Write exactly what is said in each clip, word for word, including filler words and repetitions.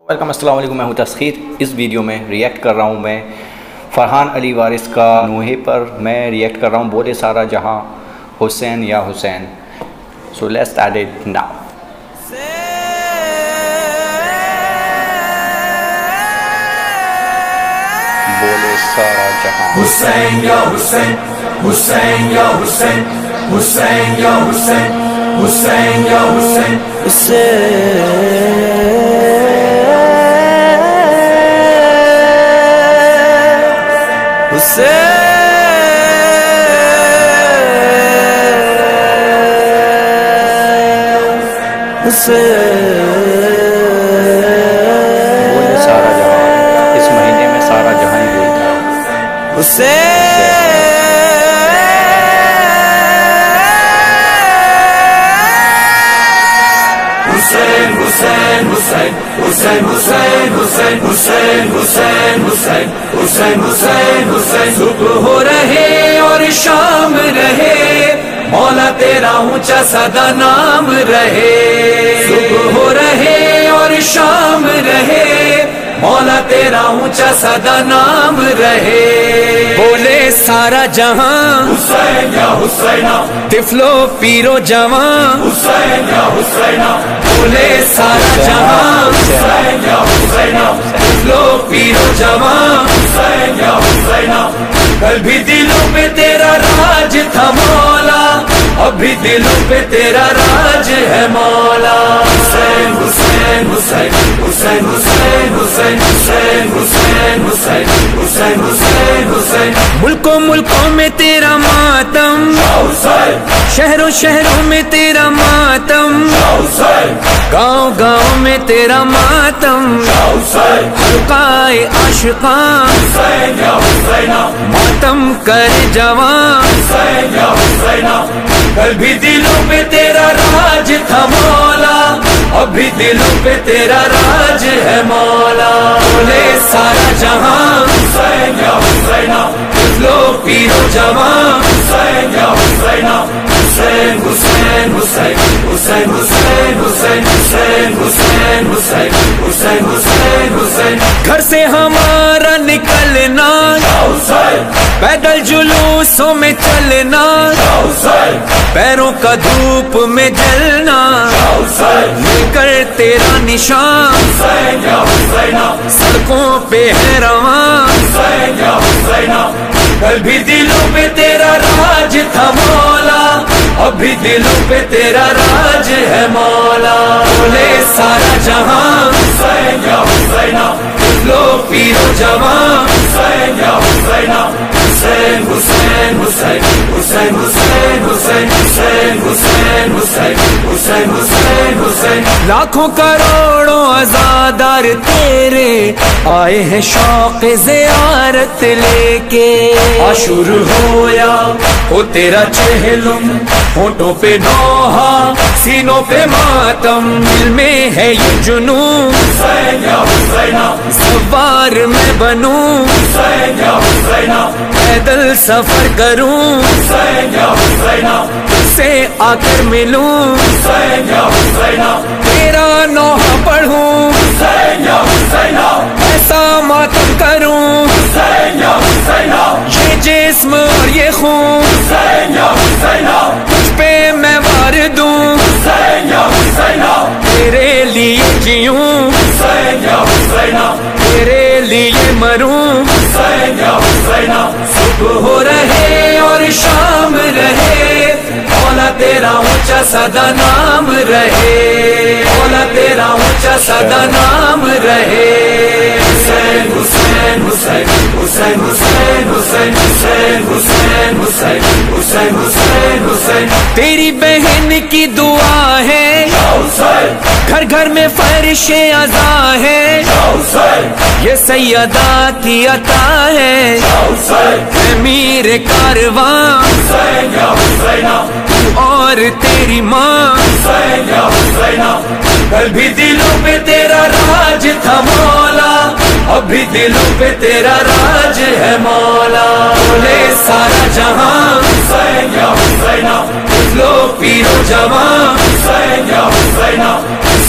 Welcome, السلام علیکم، میں ہوں تسخیر۔ اس ویڈیو میں ریئیکٹ کر رہا ہوں میں فرحان علی وارث کا نوحے پر میں ریئیکٹ کر رہا ہوں بولے سارا جہاں حسین یا حسین۔ So let's start it now. بولے سارا جہاں حسین یا حسین، حسین یا حسین، حسین یا حسین، حسین یا حسین، بولے سارا جہاں، اس مہینے میں سارا جہاں ہی بولتا ہے حسین حسین حسین حسین حسین حسین حسین حسین حسین حسین حسین حسین صبح ہو رہے اور شام رہے، مولا تیرا اونچا سدا نام رہے۔ صبح ہو رہے اور شام رہے، مولا تیرا اونچا سدا نام رہے۔ بولے سارا جہاں حسین یا حسینہ، طفلو پیرو جوان حسین یا حسینہ، بولے سارا جہاں حسین یا حسینہ، طفلو پیرو جوان حسین یا حسینہ۔ کل بھی دلوں پہ تیرا راج تھا مولا، ابھی دلوں پہ تیرا راج ہے مولا۔ حسین حسین حسین حسین حسین حسین حسین حسین حسین حسین حسین حسین۔ ملکوں ملکوں میں تیرا ماتم، شہروں شہروں میں تیرا ماتم، گاؤں گاؤں میں تیرا ماتم، حلقائے عاشقان ماتم کر جوان۔ کل بھی دلوں پہ تیرا راج تھا مولا، ابھی دلوں پہ تیرا راج ہے مولا۔ بولے سارا جہاں حسین یا حسینہ، لو پیرو جوان حسین یا حسینہ، حسین حسین حسین حسین حسین حسین حسین حسین حسین حسین حسین حسین۔ گھر سے ہمارا نکلنا، پیدل جلوسوں میں چلنا، پیروں کا دھوپ میں جلنا، لے کر تیرا نشان سڑکوں پہ ہے رواں۔ کل بھی دلوں پہ تیرا راج تھا مولا، ابھی دلوں پہ تیرا راج ہے مولا۔ بولے سارا جہاں حسین یا حسینہ، لو پیرو جوان حسین یا حسینہ، حسین حسین حسین حسین حسین حسین حسین حسین حسین حسین حسین حسین۔ لاکھوں کروڑوں عزادار تیرے آئے ہیں شوق زیارت لے کے۔ عاشور ہویا ہو تیرا چہلم، ہونٹوں پہ نوحہ سینوں پہ ماتم، دل میں ہے یہ جنون حسین یا حسینہ، سوار میں بنوں حسین یا حسینہ، پیدل سفر کروں حسین یا حسینہ، سے آ کر ملوں حسین یا حسینہ، تیرا نوحہ پڑھوں حسین یا حسینہ، ایسا ماتم کروں حسین یا حسینہ، یہ جسم اور یہ خون حسین یا حسینہ، تجھ پہ میں وار دوں حسین یا حسینہ، تیرے لیے جیوں حسین یا حسینہ، تیرے لیے مروں حسین یا حسینہ۔ صبح ہو رہے اور شام رہے، مولا تیرا اونچا سدا نام رہے، مولا تیرا اونچا سدا نام رہے۔ حسین حسین حسین حسین حسین حسین حسین حسین حسین حسین حسین حسین۔ تیری بہن کی دعا ہے، گھر گھر میں فرش عزا ہے، یہ سیدہ کی عطا ہے، امیر کارواں اور تیری ماں۔ کل بھی دلوں پہ تیرا راج تھا مولا، ابھی دلوں پہ تیرا راج ہے مولا۔ بولے سارا جہاں حسین یا حسینہ، لو پیرو جوان حسین یا حسینہ،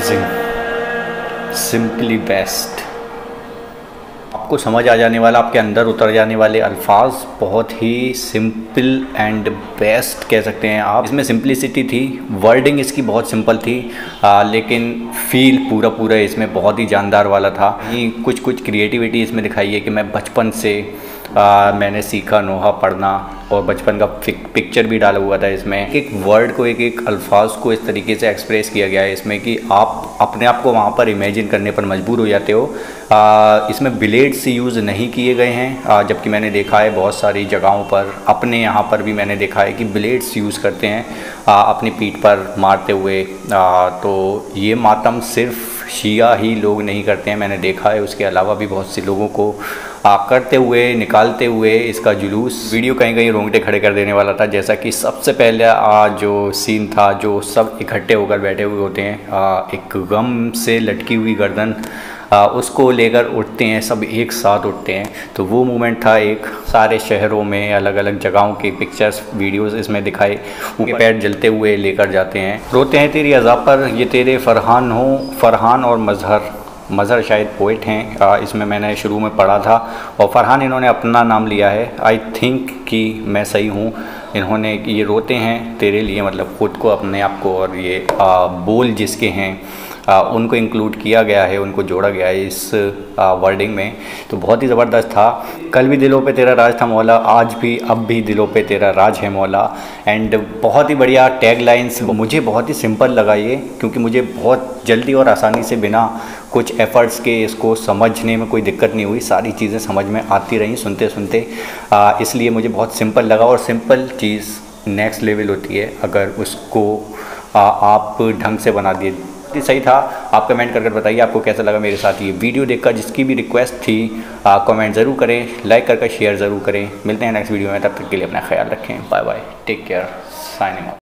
अमेजिंग, सिंपली बेस्ट। आपको समझ आ जाने वाला, आपके अंदर उतर जाने वाले अल्फाज, बहुत ही सिंपल एंड बेस्ट कह सकते हैं आप। इसमें सिंपलिसिटी थी, वर्डिंग इसकी बहुत सिंपल थी, आ, लेकिन फील पूरा पूरा इसमें बहुत ही जानदार वाला था। ये कुछ कुछ क्रिएटिविटी इसमें दिखाई है कि मैं बचपन से आ, मैंने सीखा नोहा पढ़ना, और बचपन का पिक्चर भी डाला हुआ था इसमें। एक वर्ड को, एक एक अल्फाज को इस तरीके से एक्सप्रेस किया गया है इसमें कि आप अपने आप को वहाँ पर इमेजिन करने पर मजबूर हो जाते हो। आ, इसमें ब्लेड्स यूज़ नहीं किए गए हैं, जबकि मैंने देखा है बहुत सारी जगहों पर, अपने यहाँ पर भी मैंने देखा है कि ब्लेड्स यूज़ करते हैं आ, अपनी पीठ पर मारते हुए। आ, तो ये मातम सिर्फ शिया ही लोग नहीं करते हैं, मैंने देखा है, उसके अलावा भी बहुत से लोगों को आ, करते हुए, निकालते हुए इसका जुलूस। वीडियो कहीं कहीं रोंगटे खड़े कर देने वाला था, जैसा कि सबसे पहले आ, जो सीन था, जो सब इकट्ठे होकर बैठे हुए होते हैं, आ, एक गम से लटकी हुई गर्दन, आ, उसको लेकर उठते हैं, सब एक साथ उठते हैं। तो वो मोमेंट था एक। सारे शहरों में अलग अलग जगहों के पिक्चर्स, वीडियोस इसमें दिखाए, उनके पैर जलते हुए लेकर जाते हैं। रोते हैं तेरी अज़ा पर ये तेरे फरहान हो, फरहान और मज़हर, मज़हर शायद पोइट हैं, आ, इसमें मैंने शुरू में पढ़ा था, और फरहान इन्होंने अपना नाम लिया है। आई थिंक कि मैं सही हूँ, इन्होंने ये रोते हैं तेरे लिए, मतलब ख़ुद को, अपने आप को, और ये आ, बोल जिसके हैं आ, उनको इंक्लूड किया गया है, उनको जोड़ा गया है इस आ, वर्डिंग में। तो बहुत ही ज़बरदस्त था। कल भी दिलों पे तेरा राज था मौला, आज भी, अब भी दिलों पे तेरा राज है मौला। एंड बहुत ही बढ़िया टैग लाइन्स, मुझे बहुत ही सिंपल लगा ये, क्योंकि मुझे बहुत जल्दी और आसानी से, बिना कुछ एफ़र्ट्स के इसको समझने में कोई दिक्कत नहीं हुई, सारी चीज़ें समझ में आती रहीं सुनते सुनते, आ, इसलिए मुझे बहुत सिंपल लगा। और सिंपल चीज़ नेक्स्ट लेवल होती है अगर उसको आ, आप ढंग से बना दिए। सही था। आप कमेंट करके बताइए आपको कैसा लगा मेरे साथ ये वीडियो देखकर। जिसकी भी रिक्वेस्ट थी कमेंट ज़रूर करें, लाइक करके शेयर ज़रूर करें। मिलते हैं नेक्स्ट वीडियो में, तब तक के लिए अपना ख्याल रखें। Bye bye, take care, signing of.